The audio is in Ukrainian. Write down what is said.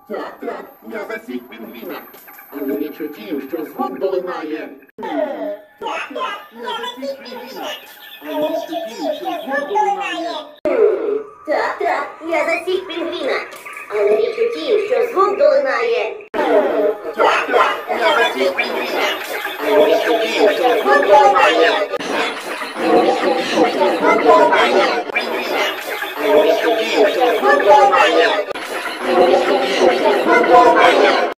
Так, я засік пінгвіна. Але не чутів, що звук долинає. Так, я засік пінгвіна. Але не чутів, що звук долинає. Так, я засік пінгвіна. Але не чутів, що звук долинає. Так, я засік пінгвіна. Але не чутів, що звук долинає. Але не чутів, що звук долинає. Але не чутів, що звук долинає. Але не чутів, що звук долинає.